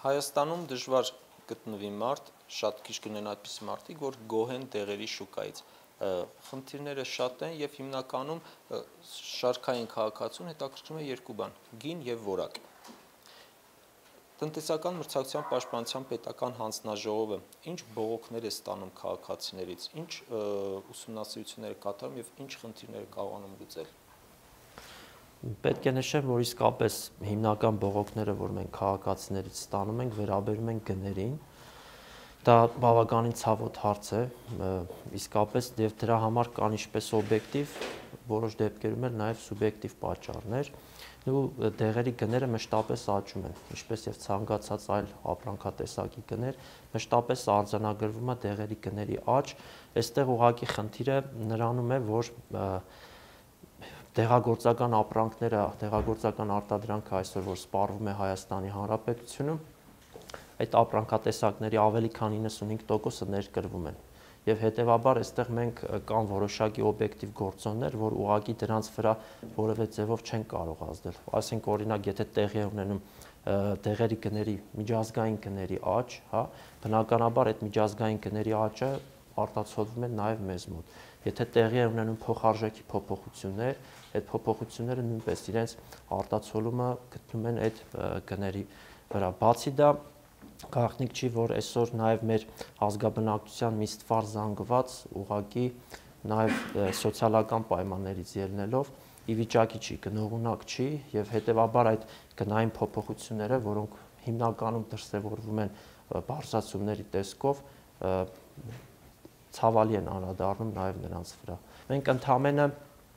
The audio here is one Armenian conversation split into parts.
Հայաստանում դժվար գտնվի մարդ, շատ քիչ կնեն այդպիսի մարդիկ, որ գոհ են դեղերի շուկայից։ Խնդիրները շատ են եւ հիմնականում շարքային քաղաքացուն հետաքրքրում է երկու բան՝ գին եւ որակ։ Տնտեսական մրցակցության պաշտպանության պետական հանձնաժողովը ինչ բողոքներ է ստանում քաղաքացիներից, ինչ ուսումնասիրություններ է կատարում եւ ինչ խնդիրներ է կարողանում լուծել։ Պետք է նշեմ, որ իսկապես հիմնական բողոքները, որ մենք քաղաքացիներից ստանում ենք, վերաբերում են գներին։ Դա բավականին ցավոտ հարց է, իսկապես եւ դրա համար կան ինչպես օբյեկտիվ, որոշ դեպքերում էլ նաեւ սուբյեկտիվ պատճառներ, ու դեղերի գները մշտապես աճում են, ինչպես եւ ցանկացած այլ ապրանքատեսակի գներ, մշտապես արձանագրվում է դեղերի գների աճ, այստեղ ուղղակի խնդիրը նրանում է, որ դեղագործական ապրանքները, դեղագործական արտադրանքը այսօր որ սպառվում է Հայաստանի Հանրապետությունում, այդ ապրանքատեսակների ավելի քան 95%-ը ներկրվում են։ Եվ հետևաբար այստեղ մենք կան որոշակի օբյեկտիվ գործոններ, որ ուղղակի դրանց վրա որևէ ձևով չեն կարող ազդել։ Այսինքն օրինակ, եթե տեղի է ունենում դեղերի գների միջազգային գների աճ, հա, բնականաբար այդ միջազգային գների աճը արտացոլվում է նաև մեզ մոտ։ Եթե տեղի է ունենում փոխարժեքի փոփոխություններ, այդ փոփոխությունները նույնպես իրենց արտացոլումը գտնում են այդ գների վրա։ Բացի դա, գաղտնիք չի, որ այսօր նաև մեր ազգաբնակչության մի ստվար զանգված ուղղակի նաև սոցիալական պայմաններից ելնելով ի վիճակի չի, գնողունակ չի եւ հետեւաբար այդ գնային փոփոխությունները, որոնք հիմնականում դրսևորվում են բարձրացումների տեսքով, ցավալի են անդրադառնում նաև նրանց վրա։ Մենք ընդհանրապես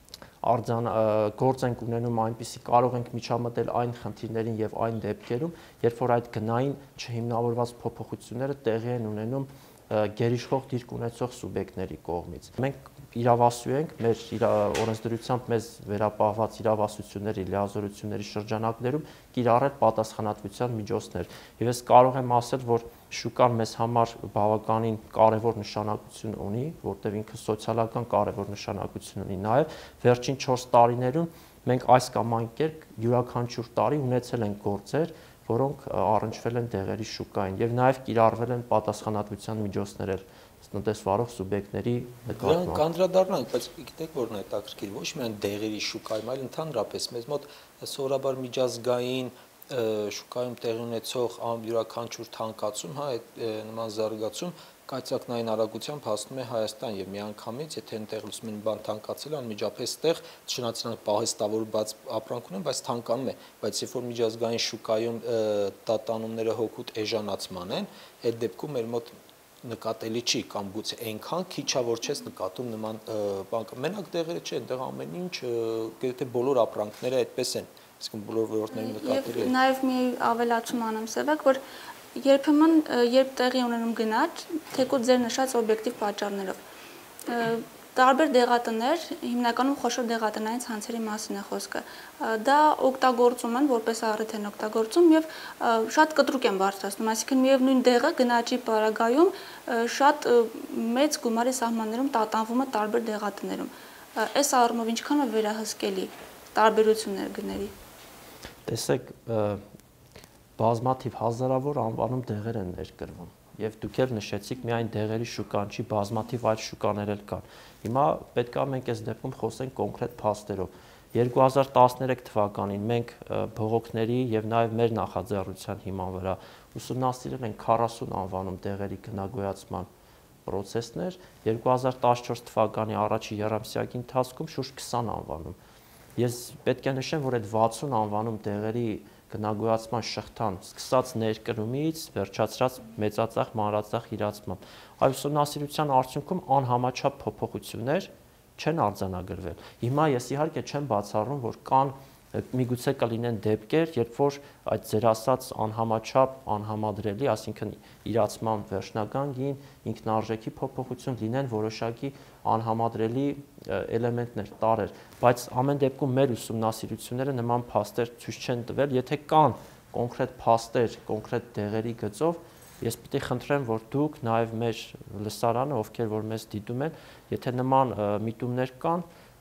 գործ ենք ունենում այնպիսի, կարող ենք միջամտել այն խնդիրներին եւ այն դեպքերում, երբ որ այդ գնային չհիմնավորված փոփոխությունները տեղի են ունենում գերիշխող դիրք ունեցող սուբյեկտների կողմից։ Մենք իրավասու ենք, մեր օրենսդրությամբ մեզ վերապահված իրավասությունների, լիազորությունների շրջանակներում կիրառել պատասխանատվության միջոցներ։ Եվ ես կարող եմ ասել, որ շուկան մեզ համար բավականին կարևոր նշանակություն ունի, որտեղ ինքը սոցիալական կարևոր նշանակություն ունի նաև վերջին 4 տարիներում մենք այս կամ այն կերպ յուրաքանչյուր տարի ունեցել ենք գործեր, որոնք առնչվել են դեղերի շուկային եւ նաև կիրառվել են պատասխանատվության միջոցներ տնտեսվարող սուբյեկտների նկատմամբ։ Դրանք կանդրադառնանք, բայց գիտեք որն է հետաքրքիր, ոչ միայն դեղերի շուկայում, այլ ընդհանրապես մեզ մոտ սովորաբար միջազգային շուկայում տեղի ունեցող յուրաքանչյուր թանկացում, հա, այդ նման զարգացում կայծակնային արագությամբ հասնում է Հայաստան եւ միանգամից, եթե այնտեղ լսում են բան թանկացել, անմիջապես այդտեղ չնայած պահեստավորված ապրանք ունեն, բայց թանկանում է, բայց երբ որ միջազգային շուկայում տատանումները հօգուտ էժանացման են, այդ դեպքում մեր մոտ նկատելի չի կամ գուցե այնքան քիչ է որ չես նկատում նման բան։ Մենակ դեղերը չէ, այնտեղ ամեն ինչ, եթե բոլոր ապրանքները այդպես են, իսկ բոլոր ոլորտներում նկատելի է։ Եվ նաև մի ավելացում անեմ, Սևակ, որ երբեմն երբ տեղի ունենում գնաճ, թեկուզ ձեր նշած օբյեկտիվ պատճառներով, տարբեր դեղատներ, հիմնականում խոշոր դեղատնային ցանցերի մասին է խոսքը, դա օգտագործում են, որպես առիթ են օգտագործում եւ շատ կտրուկ են բարձրացնում, այսինքն միևնույն դեղը գնաճի պարագայում շատ մեծ գումարի սահմաններում տատանվում է տարբեր դեղատներում։ Այս առումով ինչքան է վերահսկելի տարբերություններ գների։ Տեսեք, բազմաթիվ հազարավոր անվանում դեղեր են ներկրվում եւ դուք էլ նշեցիք միայն դեղերի շուկան չի, բազմաթիվ այլ շուկաներ էլ կան։ Հիմա պետք է մենք այս դեպքում խոսենք կոնկրետ փաստերով։ 2013 թվականին մենք բողոքների եւ նաեւ մեր նախաձեռնության հիման վրա ուսումնասիրել ենք 40 անվանում դեղերի գնագոյացման պրոցեսներ, 2014 թվականի առաջի եռամսյակի ընթացքում շուրջ 20 անվանում։ Ես պետք է նշեմ, որ այդ 60 անվանում դեղերի գնագոյացման շղթան սկսած ներկրումից վերջացրած մեծածախ մանրածախ իրացմամբ այս ուսումնասիրության արդյունքում անհամաչափ փոփոխություններ չեն արձանագրվել։ Հիմա ես իհարկե չեմ բացառում, որ կան միգուցե կլինեն դեպքեր, երբ որ այդ ձեր ասած անհամաչափ, անհամադրելի, այսինքն իրացման վերջնական գին, ինքնարժեքի փոփոխություն լինեն որոշակի անհամադրելի էլեմենտներ, տարրեր, բայց ամեն դեպքում մեր ուսումնասիրությունները նման փաստեր ցույց չեն տվել, եթե կան կոնկրետ փաստեր, կոնկրետ դեղերի գծով, ես պիտի խնդրեմ, որ դուք նաև մեր լսարանը, ովքեր որ մեզ դիտում են, եթե նման միտումներ կան,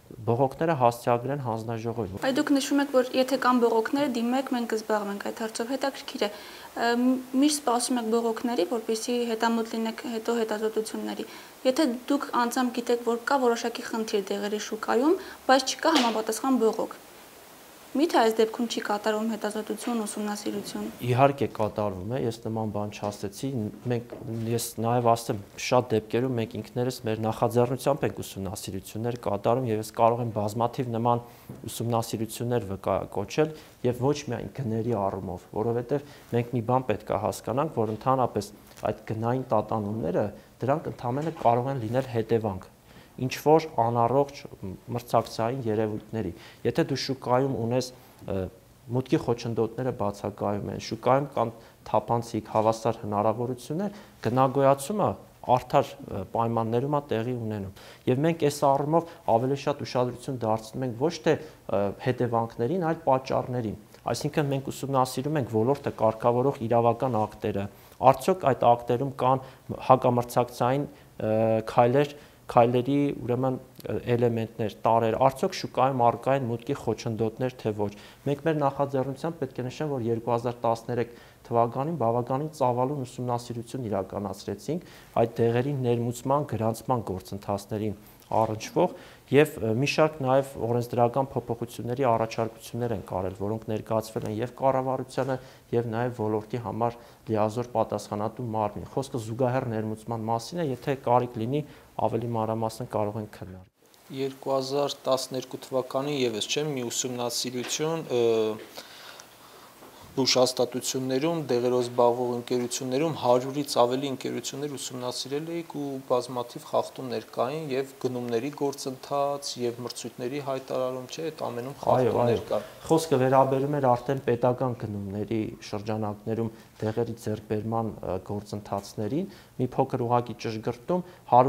բողոքները հասցեագրեն հանձնաժողովին։ Այ դուք նշում եք, որ եթե կան բողոքները, դիմեք, մենք կզբաղվենք այդ հարցով։ Հետաքրքիր է։ Միշտ սպասում եք բողոքների, որպեսզի հետամուտ լինեք հետո հետազոտությունների։ Եթե դուք անձամբ գիտեք, որ կա որոշակի խնդիր դեղերի շուկայում, բայց չկա համապատասխան բողոք, միթե այս դեպքում չի կատարվում հետազոտություն, ուսումնասիրություն։ Իհարկե կատարվում է, ես նման բան չասեցի, ես նաև ասեմ, շատ դեպքերում մենք ինքներս մեր նախաձեռնությամբ ենք ուսումնասիրություններ կատարում եւ ես կարող եմ բազմաթիվ նման ուսումնասիրություններ վկայակոչել եւ ոչ միայն գների առումով, որովհետեւ մենք մի բան պետք է հասկանանք, որ ընդհանրապես այդ գնային տատանումները դրանք ընդհանրապես կարող են լինել հետևանք ինչ որ անառողջ մրցակցային երևույթների։ Եթե դու շուկայում ունես մուտքի խոչընդոտները բացակայում են, շուկայում կան թափանցիկ հավասար հնարավորություններ, գնագոյացումը արդար պայմաններում է տեղի ունենում։ Եվ մենք այս առումով ավելի շատ ուշադրություն դարձնում ենք ոչ թե հետևանքներին, այլ պատճառներին։ Այսինքն մենք ուսումնասիրում ենք ոլորտը կարգավորող իրավական ակտերը, արդյոք այդ ակտերում կան հակամրցակցային քայլերի ուրեմն էլեմենտներ, տարրեր, արդյոք շուկայում առկա են մուտքի խոչընդոտներ, թե ոչ։ Մենք մեր նախաձեռնությամբ պետք է նշեմ, որ 2013 թվականին բավականին ծավալուն ուսումնասիրություն իրականացրեցինք այդ դեղերի ներմուծման, գրանցման գործընթացներին առնչվող եւ մի շարք նաեւ օրենսդրական փոփոխությունների առաջարկություններ են կարել, որոնք ներկայացվել են եւ կառավարությանը եւ նաեւ ոլորտի համար լիազոր պատասխանատու մարմին։ Խոսքը զուգահեռ ներմուծման մասին է, եթե կարիք լինի ավելի մանրամասն կարող ենք քննարկել։ 2012 թվականին եւս չէ մի ուսումնասիրություն բուժհաստատություններում դեղերով զբաղվող ընկերություններում 100-ից ավելի ընկերություններ ուսումնասիրել էինք ու բազմաթիվ խախտումներ կային եւ գնումների գործընթաց եւ մրցույթների հայտարարում չէ, այդ ամենում խախտումներ կան։ Խոսքը վերաբերում էր արդեն պետական գնումների շրջանակներում դեղերի ձեռքբերման գործընթացներին, մի փոքր ուղղակի ճշգրտում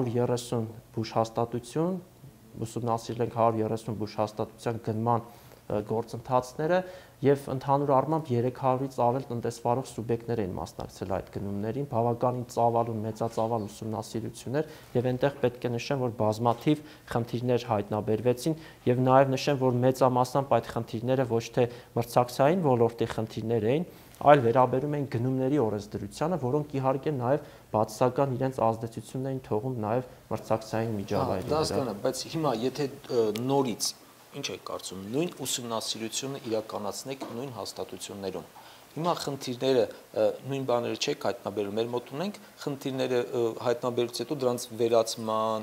130 բուժհաստատություն ուսումնասիրել ենք 130 բուժհաստատության գնման գործընթացները եւ ընդհանուր առմամբ 300-ից ավել տնտեսվարող սուբյեկտներ են մասնակցել այդ գնումներին, բավականին ծավալուն մեծածավալ ուսումնասիրություններ եւ այնտեղ պետք է նշեմ, որ բազմաթիվ խնդիրներ հայտնաբերվեցին եւ նաեւ նշեմ, որ մեծամասամբ այդ խնդիրները ոչ թե մրցակցային ոլորտի խնդիրներ էին, այլ վերաբերում էին գնումների օրենսդրությանը, որոնք իհարկե նաեւ բացասական իրենց ազդեցությունն էին թողում նաեւ մրցակցային միջավայրի վրա։ Դա հասկանա, բայց հիմա եթե նորից ինչ եք կարծում, նույն ուսումնասիրությունը իրականացնեք նույն հաստատություններում։ Հիմա խնդիրները նույն բաները չեք հայտնաբերում, մեր մոտ ունենք խնդիրները հայտնաբերելուց հետո դրանց վերացման,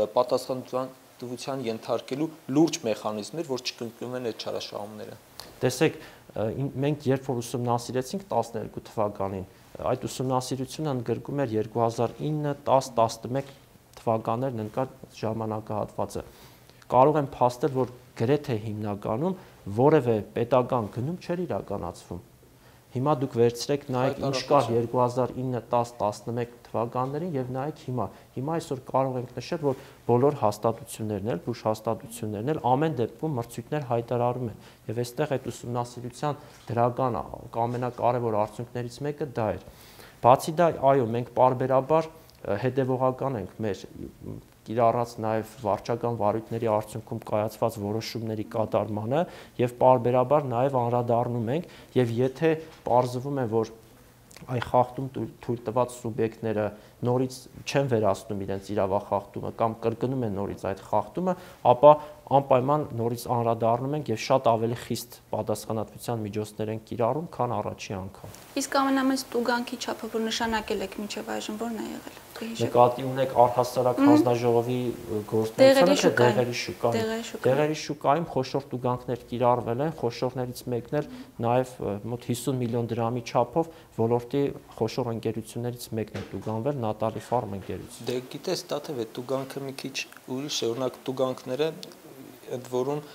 պատասխանատվության ենթարկելու լուրջ մեխանիզմներ, որ չկրկնվեն այդ չարաշահումները։ Տեսեք, մենք երբ որ ուսումնասիրեցինք 12 թվականին, այդ ուսումնասիրությունը ընդգրկում էր 2009, 10, 11 թվականներն ընկած ժամանակահատվածը։ Կարող եմ փաստել, որ գրեթե հիմնականում որևէ պետական գնում չէր իրականացվում։ Հիմա դուք վերցրեք նայեք ինչ կար 2009, 10, 11 թվականներին եւ նայեք հիմա։ Հիմա այսօր կարող ենք նշել, որ բոլոր հաստատություններն էլ, բուժհաստատություններն էլ ամեն դեպքում մրցույթներ հայտարարում են։ Եվ այստեղ այդ ուսումնասիրության դրական ամենակարևոր արդյունքներից մեկը դա էր։ Բացի դա, այո, մենք պարբերաբար հետևողական ենք մեր կիրառած նաև վարչական վարույթների արդյունքում կայացված որոշումների կատարմանը եւ պարբերաբար նաև անդրադառնում ենք եւ եթե պարզվում է, որ այ խախտում թույլ տված սուբյեկտները նորից չեն վերացնում իրենց իրավախախտումը կամ կրկնում են նորից այդ խախտումը, ապա անպայման նորից անդրադառնում ենք եւ շատ ավելի խիստ պատասխանատվության միջոցներ են կիրառում, քան առաջի անգամ։ Իսկ ամենամեծ տուգանքի չափը, որ նշանակել եք մինչև այժմ, ո՞րն է եղել։ Նկատի ունեք առհասարակ հանձնաժողովի գործունեությունը, թե դեղերի շուկայում։ Դեղերի շուկայում խոշոր տուգանքներ կիրառվել են, խոշորներից մեկն էլ նաև մոտ 50 միլիոն դրամի չափով ոլորտի խոշոր ընկերություններից մեկն է տուգանվել, Նատալի Ֆարմ ընկերություն։ Դե գիտես, Տաթև, այդ տուգանքը մի քիչ ուրիշ է, օրինակ տուգանքները ընդ որում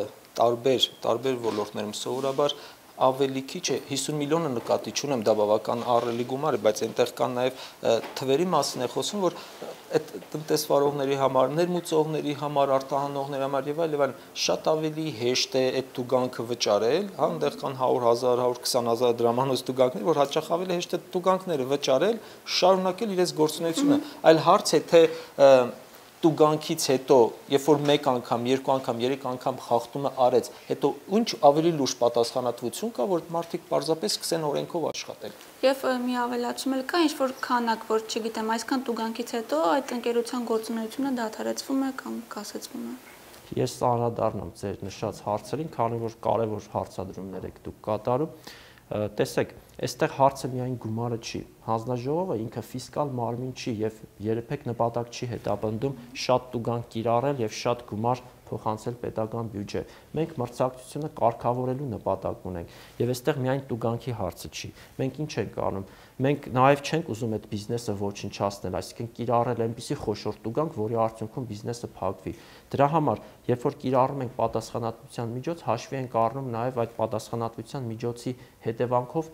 տարբեր ոլորտներում սովորաբար ավելի քիչ է, 50 միլիոնը նկատի չունեմ, դա բավական ահռելի գումար է, բայց այնտեղ կան նաև թվերի մասին է խոսում, որ այդ տնտեսվարողների համար, ներմուծողների համար, արտահանողների համար եւ այլն շատ ավելի հեշտ է այդ տուգանքը վճարել, հա, այնտեղ կան 100,000, 120,000 դրամանոց տուգանքներ, որ հաճախ ավելի հեշտ է տուգանքները վճարել, շարունակել իրենց գործունեությունը, այլ հարց է թե տուգանքից հետո, երբ որ մեկ անգամ, երկու անգամ, երեք անգամ խախտումը արեց, հետո ինչ ավելի լուրջ պատասխանատվություն կա, որ մարդիկ պարզապես սկսեն օրենքով աշխատել։ Եվ մի ավելացում էլ կա, ինչ որ քանակ, որ չգիտեմ, այսքան տուգանքից հետո այդ ընկերության գործունեությունը դադարեցվում է կամ կասեցվում է։ Ես անդրադառնամ ձեր նշած հարցերին, քանի որ կարևոր հարցադրումներ եք դուք կատարում։ Տեսեք, այստեղ հարցը միայն գումարը չի։ Հանձնաժողովը ինքը ֆիսկալ մարմին չի եւ երբեք նպատակ չի հետապնդում շատ տուգանք կիրառել եւ շատ գումար փոխանցել պետական բյուջե։ Մենք մրցակցությունը կարգավորելու նպատակ ունենք եւ այստեղ միայն տուգանքի հարցը չի։ Մենք ինչ ենք անում։ Մենք նաեւ չենք ուզում այդ բիզնեսը ոչնչացնել, այսինքն կիրառել այնպիսի խոշոր տուգանք, որի արդյունքում բիզնեսը փակվի։ Դրա համար, երբ որ կիրառում ենք պատասխանատվության միջոց, հաշվի ենք առնում նաեւ այդ պատասխանատվության միջոցի հետևանքով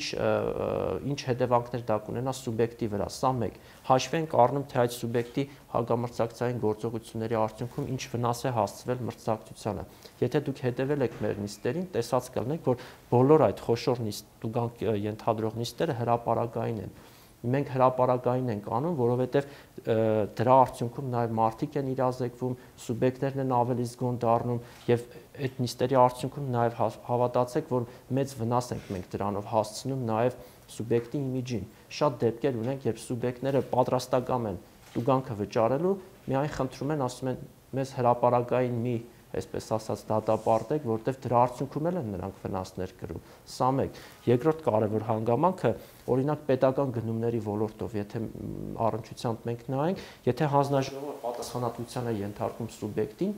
ինչ հետևանքներ դա կունենա սուբյեկտի վրա, սա մեկ։ Հաշվի ենք առնում, թե այդ սուբյեկտի հագամրցակցային գործողությունների արդյունքում ինչ վնաս է հասցվել մրցակցությանը։ Եթե դուք հետևել եք մեր նիստերին, տեսած կլինեք, որ բոլոր այդ խոշոր տուգանք ենթադրող նիստերը հրապարակային են։ Մենք հրապարակային ենք անում, որովհետև դրա արդյունքում նաև մարդիկ են իրազեկվում, սուբյեկտներն են ավելի զգոն դառնում եւ այդ նիստերի արդյունքում նաև հավատացեք, որ մեծ վնաս ենք մենք դրանով հասցնում նաև սուբյեկտի իմիջին։ Շատ դեպքեր ունենք, երբ սուբյեկտները պատրաստական են տուգանքը վճարելու, միայն խնդրում են, ասում են, մեզ հրապարակային մի այսպես ասած դատապարտեք, որտեղ դրա արդյունքում են նրանք վնասներ կրում։ Սա մեկ։ Երկրորդ կարևոր հանգամանքը, օրինակ պետական գնումների ոլորտով, եթե առնչությամբ մենք նայենք, եթե հանձնաժողովը պատասխանատվության է ենթարկում սուբյեկտին,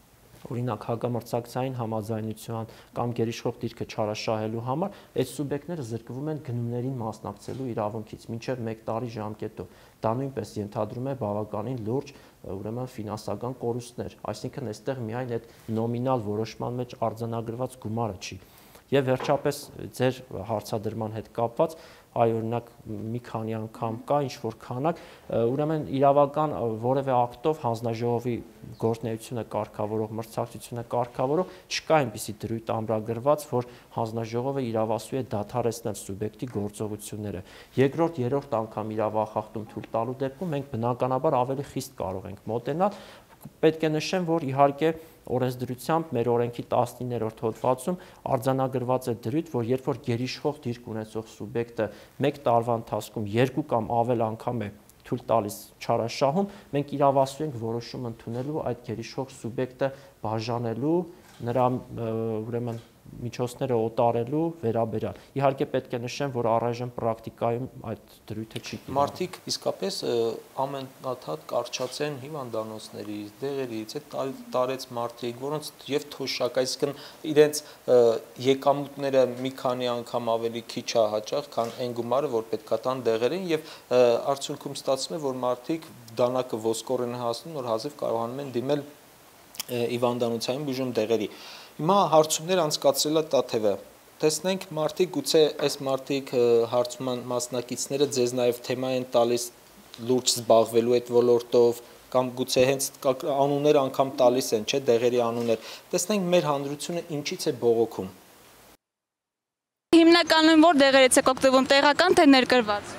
օրինակ հագամրցակցային համաձայնության կամ գերիշխող դիրքը չարաշահելու համար, այդ սուբյեկտները զրկվում են գնումներին մասնակցելու իրավունքից մինչև 1 տարի ժամկետով։ Դա նույնպես ենթադրում է բավականին լուրջ ուրեմն ֆինանսական կորուստներ, այսինքն այստեղ միայն այդ նոմինալ որոշման մեջ արձանագրված գումարը չի։ Եվ վերջապես ձեր հարցադրման հետ կապված, այ օրինակ մի քանի անգամ կա ինչ-որ քանակ, ուրեմն իրավական որևէ ակտով հանձնաժողովի գործունեությունը կարգավորող, մրցակցությունը կարգավորող չկա այնպիսի դրույթ ամրագրված, որ հանձնաժողովը իրավասու է դադարեցնել սուբյեկտի գործողությունները։ Երկրորդ, երրորդ անգամ իրավախախտում թույլ տալու դեպքում մենք բնականաբար ավելի խիստ կարող ենք մոտենալ։ Պետք է նշեմ, որ իհարկե օրենսդրությամբ մեր օրենքի 19-րդ հոդվածում արձանագրված է դրույթ, որ երբ որ գերիշխող դիրք ունեցող սուբյեկտը 1 տարվա ընթացքում 2 կամ ավել անգամ է թույլ տալիս չարաշահում, մենք իրավասու ենք որոշում ընդունելու այդ գերիշխող սուբյեկտը բաժանելու, նրա ուրեմն միջոցները օտարելու վերաբերյալ։ Իհարկե պետք է նշեմ, որ առայժմ պրակտիկայում այդ դրույթը չի կիրառվում։ Մարդիկ իսկապես ամենաթաթ կարճացեն հիվանդանոցներից, դեղերից, այդ տարեց մարդիկ, որոնց եւ թոշակ, այսինքն իրենց եկամուտները մի քանի անգամ ավելի քիչ է հաճախ, քան այն գումարը, որ պետքա տան դեղերին, եւ արդյունքում ստացվում է, որ մարդիկ դանակը ոսկորեն հասնում, որ հազիվ կարողանում են դիմել հիվանդանոցային բուժում դեղերի։ Հիմա հարցումներ անցկացրել է Տաթևը։ Տեսնենք մարդիկ, գուցե այս մարդիկ հարցման մասնակիցները ձեզ նաև թեմա են տալիս լուրջ զբաղվելու այդ ոլորտով կամ գուցե հենց անուններ անգամ տալիս են, չէ, դեղերի անուններ։ Տեսնենք մեր հանրությունը ինչից է բողոքում։ Հիմնականում որ դեղերից եք օգտվում, տեղական թե ներկրված։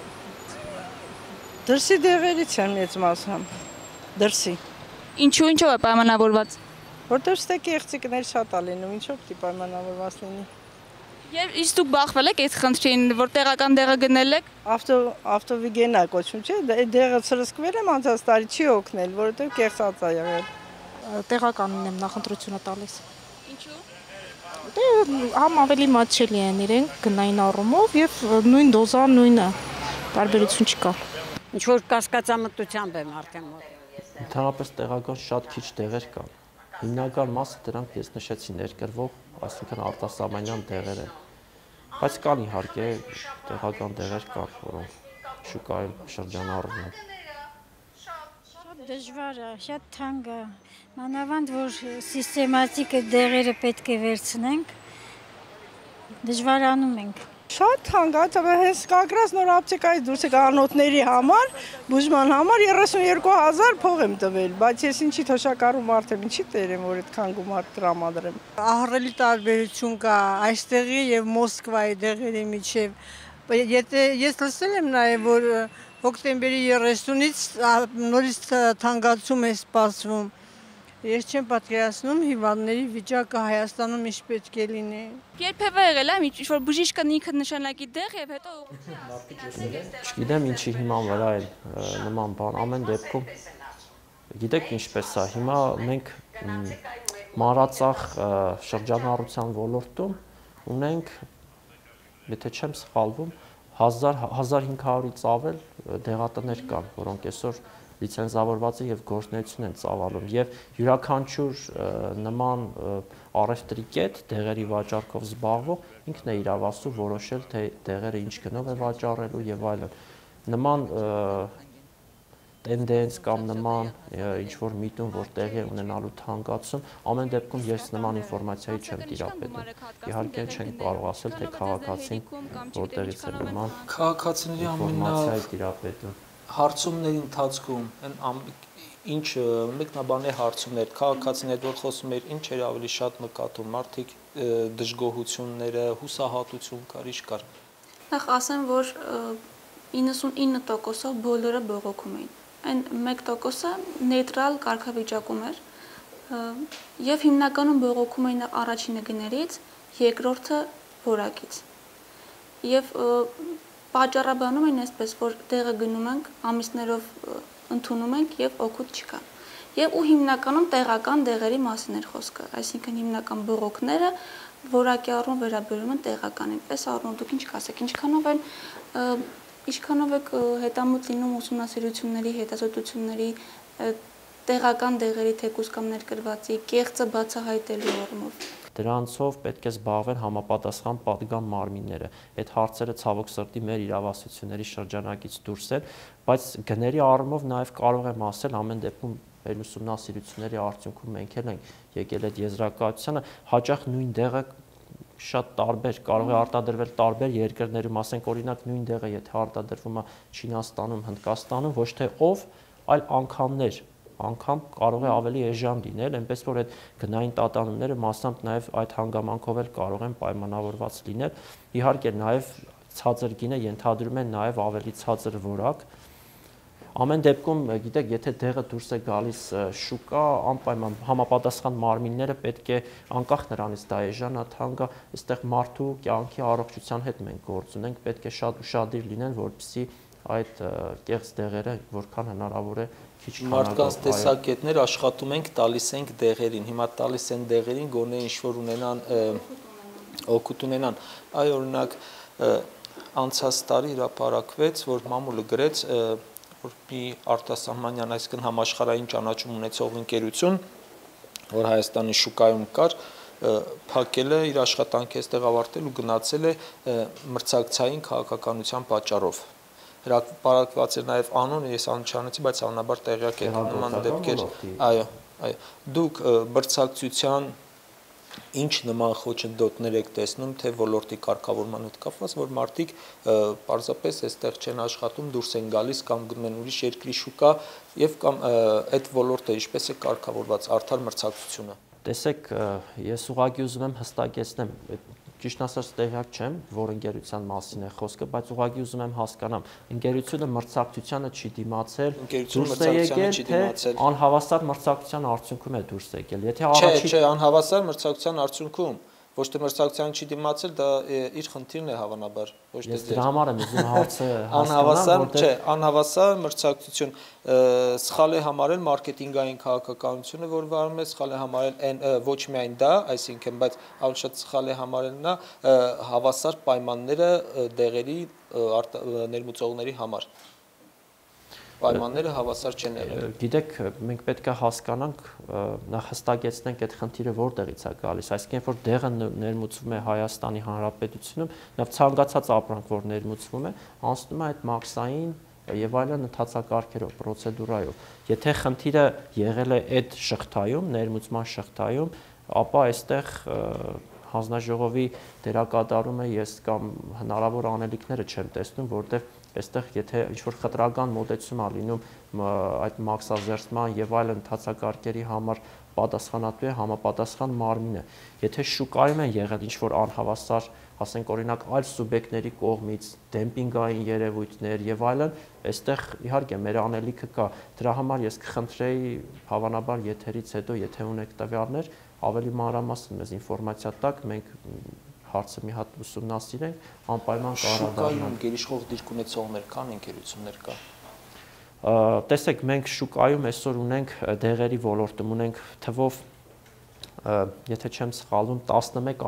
Դրսի դեղերից եմ մեծ մասը։ Դրսի։ Ինչով է պայմանավորված։ Որտեղ ստե կեղծիկներ շատ է լինում, ինչով պիտի պայմանավորված լինի։ Եվ իսկ դուք բախվել եք այդ խնդրին, որ տեղական դեղը գնել եք։ Ավտովիգենա կոչում, չէ՞, այդ դեղը ցրսկվել եմ անցած տարի չի օգնել, որովհետև կեղծած է եղել։ Տեղականին եմ նախընտրությունը տալիս։ Ինչու։ Դե համ ավելի մատչելի են իրենք գնային առումով եւ նույն դոզա նույնը տարբերություն չկա։ Ինչ որ կասկածամտությամբ եմ արդեն մոտ։ Ընդհանրապես տեղական շատ քիչ դեղեր կան։ Հիմնական մասը դրանք ես նշեցի ներկրվող, այսինքն արտասահմանյան դեղեր են։ Բայց կան իհարկե տեղական դեղեր կան, որոնք շուկայում շրջանառվում են։ Շատ դժվար է, շատ թանկ է։ Մանավանդ որ սիստեմատիկ դեղերը պետք է վերցնենք, դժվարանում ենք։ Շատ թանկ է, հենց կակրած նոր ապտեկայից դուրս եկա անոթների համար, բուժման համար 32,000 փող եմ տվել, բայց ես ինչի թոշակառու մարդ եմ, ինչի տերեմ, որ այդքան գումար տրամադրեմ։ Ահռելի տարբերություն կա այստեղի եւ Մոսկվայի դեղերի միջև։ Եթե ես լսել եմ նաեւ, որ Հոկտեմբերի 30-ից նորից թանկացում է սպասվում։ Ես չեմ պատկերացնում հիվանդների վիճակը Հայաստանում ինչ պետք է լինի։ Երբևէ եղել է ինչ-որ բժիշկը ինքը նշանակի դեղ եւ հետո Չգիտեմ ինչի հիման վրա է նման բան, ամեն դեպքում գիտեք ինչպես է, հիմա մենք մանրածախ շրջանառության ոլորտում ունենք, եթե չեմ սխալվում, 1500-ից ավել դեղատներ կան, որոնք այսօր լիցենզավորված է եւ գործունեություն են ծավալում եւ յուրաքանչյուր նման առևտրի կետ դեղերի վաճառքով զբաղվող ինքն է իրավասու որոշել թե դեղերը ինչ գնով է վաճառելու եւ այլն նման տենդենս կամ նման ինչ որ միտում որ տեղի ունենալու թանկացում ամեն դեպքում ես նման ինֆորմացիայի չեմ տիրապետում իհարկե չենք կարող ասել թե քաղաքացին որտեղից է նման քաղաքացիների ինֆորմացիայի տիրապետում հարցումների ընթացքում ինչ մեկնաբանի հարցումներ քաղաքացիներ որ խոսում էր ինչ էր ավելի շատ նկատում մարդիկ դժգոհությունները հուսահատություն կար ինչ կար նախ ասեմ որ 99%-ով բոլորը բողոքում էին այն 1%-ը նեյտրալ կարգավիճակում էր եւ հիմնականում բողոքում էին առաջինը գներից երկրորդը որակից եւ պատճառաբանում են այսպես որ դեղը գնում ենք ամիսներով ընդունում ենք եւ օգուտ չկա եւ ու հիմնականում տեղական դեղերի մասին էր խոսքը այսինքն հիմնական բողոքները որակի առումով վերաբերում են տեղականին պես առումով դուք ինչ կասեք ինչքանով եք հետամուտ լինում ուսումնասիրությունների հետազոտությունների տեղական դեղերի թեկուզ կամ ներկրվածի կեղծը բացահայտելու առումով Դրանցով պետք է զբաղվեն համապատասխան պատգամ մարմինները։ Այդ հարցերը ցավոք սրտի մեր իրավասությունների շրջանակից դուրս են, բայց գների առումով նաև կարող եմ ասել ամեն դեպքում մեր ուսումնասիրությունների արդյունքում մենք ենք եկել այդ եզրակացությանը, հաճախ նույն դեղը շատ տարբեր կարող է արտադրվել տարբեր երկրներում, ասենք օրինակ նույն դեղը եթե արտադրվում է Չինաստանում, Հնդկաստանում, ոչ թե ով, այլ անգամներ անգամ կարող է ավելի էժան լինել, այնպես որ այդ գնային տատանումները մասամբ նաև այդ հանգամանքով էլ կարող են պայմանավորված լինել։ Իհարկե նաև ցածր գինը ենթադրում է նաև ավելի ցածր որակ։ Ամեն դեպքում, գիտեք, եթե դեղը դուրս է գալիս շուկա, անպայման համապատասխան մարմինները պետք է անկախ նրանից դա էժան է, թանկ է, այստեղ մարդու կյանքի առողջության հետ մենք գործ ունենք, պետք է շատ ուշադիր լինեն, որպեսզի այդ կեղծ դեղերը որքան հնարավոր է քիչ մարդկանց տեսակետներ աշխատում ենք տալիս ենք դեղերին հիմա տալիս են դեղերին գոնե ինչ որ ունենան օգուտ ունենան այ օրինակ անցած տարի հրապարակվեց որ մամուլը գրեց որ մի արտասահմանյան այսինքն համաշխարհային ճանաչում ունեցող ընկերություն որ Հայաստանի շուկայում կար փակել է իր աշխատանքը այստեղ ավարտել ու գնացել է մրցակցային քաղաքականության պատճառով հրապարակված էր նաև անունը ես անչանեցի բայց անաբար տեղյակ եք նման դեպքեր այո դուք մրցակցության ինչ նման խոչընդոտներ եք տեսնում թե ոլորտի կարգավորման հետ կապված որ մարդիկ պարզապես այստեղ չեն աշխատում դուրս են գալիս կամ գնում են ուրիշ երկրի շուկա եւ կամ այդ ոլորտը ինչպես է կարգավորված արդար մրցակցությունը տեսեք ես ուղղակի ուզում եմ հստակեցնեմ ճիշտ ասած տեղյակ չեմ որ ընկերության մասին է խոսքը բայց ուղղակի ուզում եմ հասկանամ ընկերությունը մրցակցությանը չի դիմացել դուրս է եկել թե անհավասար մրցակցության արդյունքում է դուրս եկել եթե առաջի չէ անհավասար մրցակցության արդյունքում ոչ թե մրցակցության չի դիմացել դա իր խնդիրն է հավանաբար ոչ թե դրա համար եմ ուզում հարցը անհավասար չէ անհավասար մրցակցություն սխալ է համարել մարքեթինգային քաղաքականությունը որ վարում է սխալ է համարել այն ոչ միայն դա այսինքն բայց ավելի շատ սխալ է համարել նա հավասար պայմանները դեղերի ներմուծողների համար պայմանները հավասար չեն եղել։ Գիտեք, մենք պետք է հասկանանք, նախ հստակեցնենք այդ խնդիրը որտեղից է գալիս, այսինքն որ դեղը ներմուծվում է Հայաստանի Հանրապետությունում, նաև ցանկացած ապրանք, որ ներմուծվում է, անցնում է այդ մաքսային եւ այլն ընթացակարգերով, պրոցեդուրայով։ Եթե խնդիրը եղել է այդ շղթայում, ներմուծման շղթայում, ապա այստեղ հանձնաժողովի դերակատարումը ես կամ հնարավոր անելիքները չեմ տեսնում, որտեղ այստեղ եթե ինչ-որ խտրական մոտեցում է լինում այդ մաքսազերծման եւ այլ ընթացակարգերի համար պատասխանատու է համապատասխան մարմինը։ Եթե շուկայում են եղել ինչ-որ անհավասար ասենք օրինակ այլ սուբյեկտների կողմից դեմպինգային երևույթներ եւ այլն, այստեղ իհարկե մեր անելիքը կա։ Դրա համար ես կխնդրեի հավանաբար եթերից հետո, եթե ունեք տվյալներ, ավելի մանրամասն մեզ ինֆորմացիա տաք, մենք հարցը մի հատ ուսումնասիրենք, անպայման կառավարում գերիշխող դիրք ունեցողներ կան, ընկերություններ կա։ Տեսեք, մենք շուկայում այսօր ունենք դեղերի ոլորտում ունենք թվով, եթե չեմ սխալվում, 11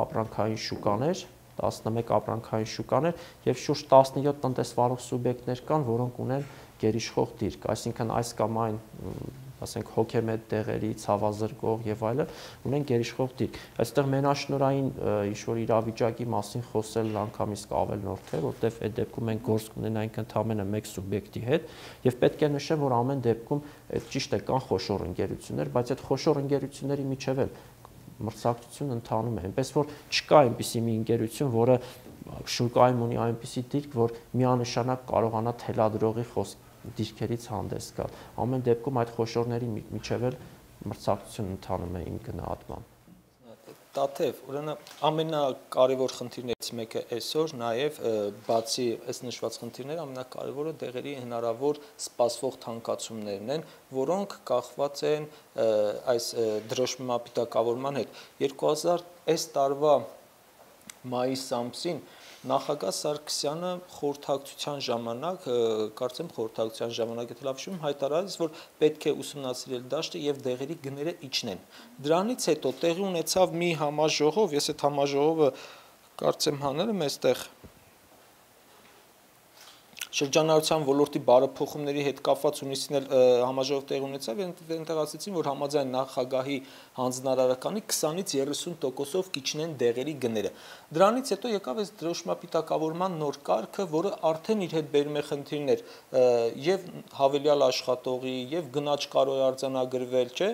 ապրանքային շուկաներ եւ շուրջ 17 տնտեսվարող սուբյեկտներ կան, որոնք ունեն գերիշխող դիրք, այսինքն այս կամ այն, ասենք հոգեմետ դեղերի, ցավազրկող եւ այլն, ունեն գերիշխող դիրք։ Այստեղ մենաշնորհային ինչ-որ իրավիճակի մասին խոսելն անգամ իսկ ավելնորդ է, որտեղ այդ դեպքում մենք գործ կունենանք ընդամենը մեկ սուբյեկտի հետ եւ պետք է նշեմ, որ ամեն դեպքում ճիշտ է կան խոշոր ընկերություններ, բայց այդ խոշոր ընկերությունների միջև էլ մրցակցություն ընթանում է, այնպես որ չկա այնպիսի մի ընկերություն, որը շուկայում ունի այնպիսի դիրք, որ միանշանակ կարողանա թելադրողի դիրքերից հանդես գալ։ Ամեն դեպքում այդ խոշորների միջև էլ մրցակցություն ընթանում է իմ գնահատմամբ։ Տաթև, ուրեմն ամենակարևոր խնդիրներից մեկը այսօր նաև բացի այս նշված խնդիրները ամենակարևորը դեղերի հնարավոր սպասվող թանկացումներն են, որոնք կախված են այս դրոշմապիտակավորման հետ։ 2000 այս տարվա մայիս ամսին Նախագահ Սարգսյանը խորհրդակցության ժամանակ, կարծեմ խորհրդակցության ժամանակ եթե լավ հիշում եմ, հայտարարեց, որ պետք է ուսումնասիրել դաշտը եւ դեղերի գները իջնեն։ Դրանից հետո տեղի ունեցավ մի համաժողով, ես այդ համաժողովը կարծեմ հանել եմ այստեղ շրջանառության ոլորտի բարեփոխումների հետ կապված հունիսին էլ համաժողով տեղի ունեցավ, այնտեղ ասացին, որ համաձայն նախագահի հանձնարարականի 20-ից 30%-ով կիջնեն դեղերի գները։ Դրանից հետո եկավ այս դրոշմապիտակավորման նոր կարգը, որը արդեն իր հետ բերում է խնդիրներ եւ հավելյալ աշխատողի եւ գնաճ կարող է արձանագրվել, չէ՞։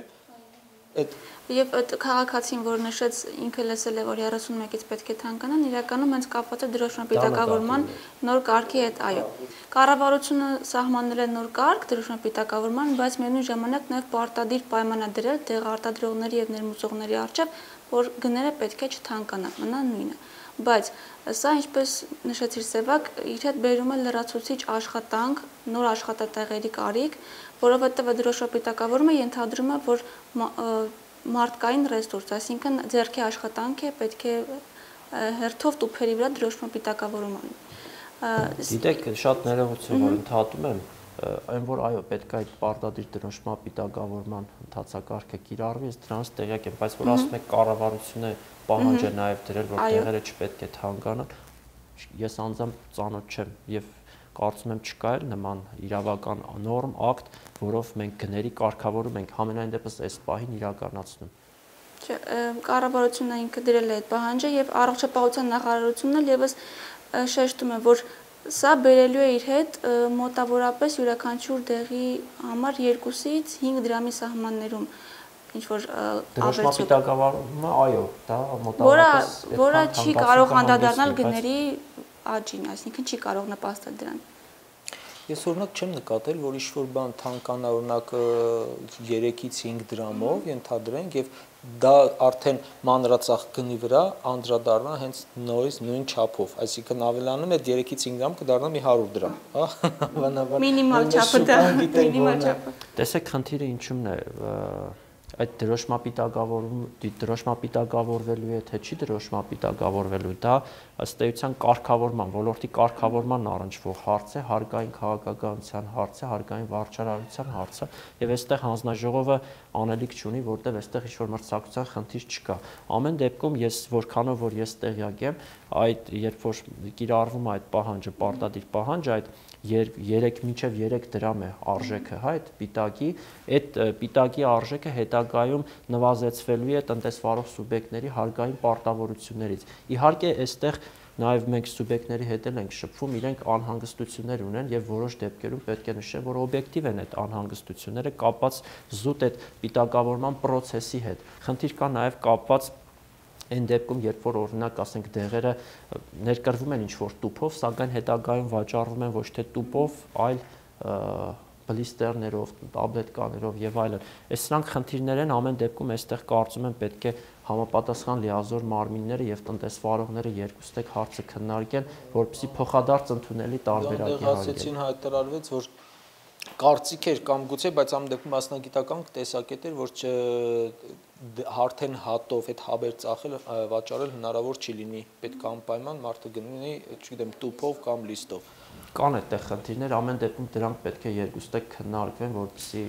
Եվ այդ քաղաքացին, որ նշեց, ինքը լսել է, որ 31-ից պետք է թանկանան, իրականում հենց կապված է դրոշմապիտակավորման նոր կարգի հետ, այո։ Կառավարությունը սահմանել է նոր կարգ դրոշմապիտակավորման, բայց միևնույն ժամանակ նաև պարտադիր պայմանադրել դեղարտադրողների եւ ներմուծողների առջև, որ գները պետք է չթանկանան, մնա նույնը։ Բայց սա, ինչպես նշեցիր Սևակ, իր հետ բերում է լրացուցիչ աշխատանք, նոր աշխատատեղերի կարիք, որովհետև դրոշմապիտակավորումը ենթադրում է, որ մարդկային ռեսուրս, այսինքն ձեռքի աշխատանք է, պետք է հերթով տուփերի վրա դրոշմապիտակավորում անի։ Գիտեք, շատ ներողություն, որ ընդհատում եմ, այն որ այո, պետք է այդ պարտադիր դրոշմապիտակավորման ընթացակարգը կիրառվի, ես դրանից տեղյակ եմ, բայց որ ասում եք կառավարությունը պահանջ է նաև դրել, որ դեղերը չպետք է թանկանան, ես անձամբ ծանոթ չեմ եւ կարծում եմ չկա էլ նման իրավական նորմ, ակտ, որով մենք գների կարգավորում ենք, համենայն դեպս այս պահին իրականացնում։ Չէ, կառավարությունը ինքը դրել է այդ պահանջը եւ առողջապահության նախարարությունն էլ եւս շեշտում է, որ սա բերելու է իր հետ մոտավորապես յուրաքանչյուր դեղի համար 2-ից 5 դրամի սահմաններում ինչ-որ դրոշմապիտակավորումը, այո, դա մոտավորապես որը չի կարող անդրադառնալ գների աճին, այսինքն չի կարող նպաստել դրան։ Ես օրինակ չեմ նկատել, որ ինչ-որ բան թանկանա օրինակ 3-ից 5 դրամով ենթադրենք եւ դա արդեն մանրածախ գնի վրա անդրադառնա հենց նույն չափով, այսինքն ավելանում է 3-ից 5 դրամ կդառնա մի 100 դրամ, հա, մինիմալ չափը դա, մինիմալ չափը։ Տեսեք, խնդիրը ինչումն է, այդ դրոշմապիտակավորվելու է, թե չի դրոշմապիտակավորվելու, դա ըստ էության կարգավորման, ոլորտի կարգավորման առնչվող հարց է, հարկային քաղաքականության հարց է, հարկային վարչարարության հարց է, եւ այստեղ հանձնաժողովը անելիք չունի, որտեղ այստեղ ինչ-որ մրցակցության խնդիր չկա։ Ամեն դեպքում ես որքանով որ ես տեղյակ եմ, այդ երբ որ կիրառվում է այդ պահանջը, պարտադիր պահանջ, այդ 3 դրամ է արժեքը, հա, այդ պիտակի, այդ պիտակի արժեքը հետագայում նվազեցվելու է տնտեսվարող սուբյեկտների հարկային պարտավորություններից։ Իհարկե, այստեղ նաև մենք սուբյեկտների հետ ենք շփվում, իրենք անհանգստություններ ունեն եւ որոշ դեպքերում պետք է նշեմ, որ օբյեկտիվ են այդ անհանգստությունները կապված զուտ այդ պիտակավորման process-ի հետ։ Խնդիր կա նաև կապված այն դեպքում, երբ որ օրինակ ասենք դեղերը ներկրվում են ինչ-որ տուփով, սակայն հետագայում վաճառվում են ոչ թե տուփով, այլ բլիստերներով, տաբլետկաներով եւ այլն։ Այս սրանք խնդիրներ են, ամեն դեպքում այստեղ կարծում եմ պետք է համապատասխան լիազոր մարմինները եւ տնտեսվարողները երկուստեք հարցը քննարկեն, որպեսզի փոխադարձ ընդունելի տարբերակի հաղորդեցին հայտարարվեց, որ կարծիք էր կամ գուցե, բայց ամեն դեպքում մասնագիտական տեսակետ էր, որ հարթեն հատով այդ հաբեր ծախել վաճառել հնարավոր չի լինի, պետք է անպայման մարդը գնի, չգիտեմ, տուփով կամ լիստով։ Կան այդտեղ խնդիրներ, ամեն դեպքում դրանք պետք է երկուստեք քննարկվեն, որպեսզի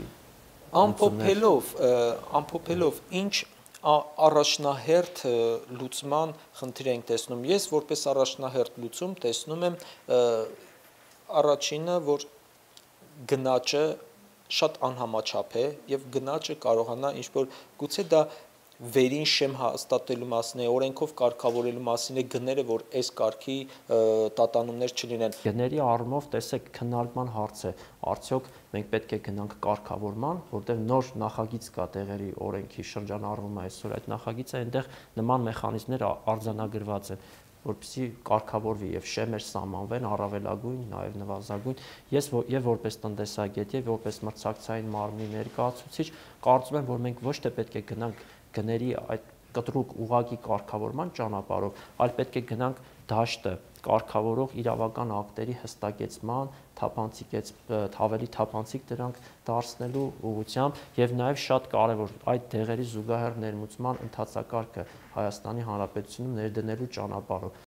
ամփոփելով ինչ առաջնահերթ լուծման խնդիր ենք տեսնում։ Ես որպես առաջնահերթ լուծում տեսնում եմ առաջինը, որ գնաճը շատ անհամաչափ է եւ գնաճը կարողանա ինչ-որ գուցե դա վերին շեմ հաստատելու մասին է, օրենքով կարգավորելու մասին է, գները որ այս կարգի տատանումներ չլինեն։ Գների առումով տեսեք քննարկման հարց է, արդյոք մենք պետք է գնանք կարգավորման, որտեղ նոր նախագիծ կա տեղերի օրենքի շրջանառվում է այսօր այդ նախագիծը, այնտեղ նման մեխանիզմներ արձանագրված են, որպեսզի կարգավորվի եւ շեմեր սահմանվեն առավելագույն, նաեւ նվազագույն։ Ես եւ որպես տնտեսագետ եւ որպես մրցակցային մարմնի ներկայացուցիչ կարծում եմ, որ մենք ոչ թե պետք է գնանք գների այդ կտրուկ ուղղակի կարգավորման ճանապարհով, այլ պետք է գնանք դաշտը կարգավորող իրավական ակտերի հստակեցման, ավելի թափանցիկ դրանք դարձնելու ուղղությամբ եւ նաեւ շատ կարեւոր այդ դեղերի զուգահեռ ներմուծման ընթացակարգը Հայաստանի Հանրապետությունում ներդնելու ճանապարհով։